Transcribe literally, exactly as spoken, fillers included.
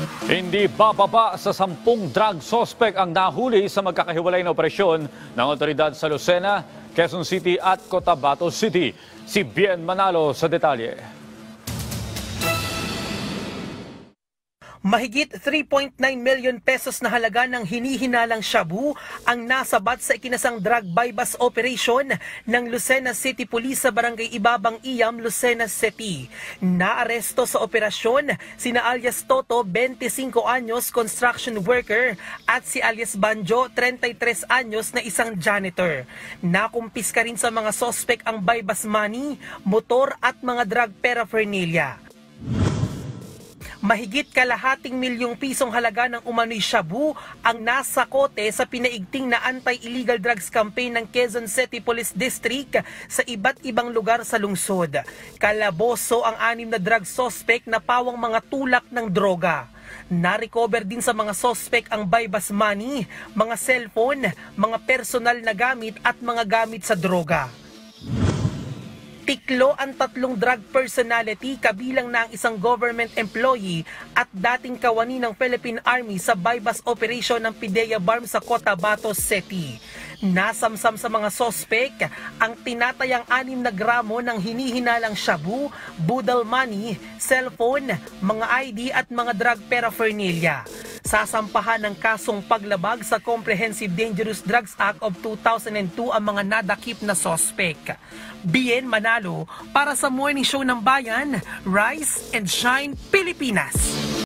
Hindi bababa sa sampung drug suspect ang nahuli sa magkakahiwalay na operasyon ng otoridad sa Lucena, Quezon City at Cotabato City. Si Bien Manalo sa detalye. Mahigit three point nine million pesos na halaga ng hinihinalang shabu ang nasabat sa ikinasang drug buy-bust operation ng Lucena City Police sa Barangay Ibabang Iyam, Lucena City. Naaresto sa operasyon sina alias Toto, twenty-five anyos, construction worker, at si alias Banjo, thirty-three anyos, na isang janitor. Nakumpiska rin sa mga sospek ang buy-bust money, motor at mga drug paraphernalia. Mahigit kalahating milyong pisong halaga ng umano'y shabu ang nasa kote sa pinaigting na anti-illegal drugs campaign ng Quezon City Police District sa iba't ibang lugar sa lungsod. Kalaboso ang anim na drug suspect na pawang mga tulak ng droga. Na-recover din sa mga suspect ang buy-bust money, mga cellphone, mga personal na gamit at mga gamit sa droga. Tiklo ang tatlong drug personality kabilang na ang isang government employee at dating kawani ng Philippine Army sa buy-bust operation ng Pidea Barm sa Cotabato City. Nasamsam sa mga sospek ang tinatayang anim na gramo ng hinihinalang shabu, budal money, cellphone, mga I D at mga drug paraphernalia. Sasampahan ng kasong paglabag sa Comprehensive Dangerous Drugs Act of two thousand two ang mga nadakip na sospek. Bien Manalo para sa Morning Show ng Bayan, Rise and Shine Pilipinas.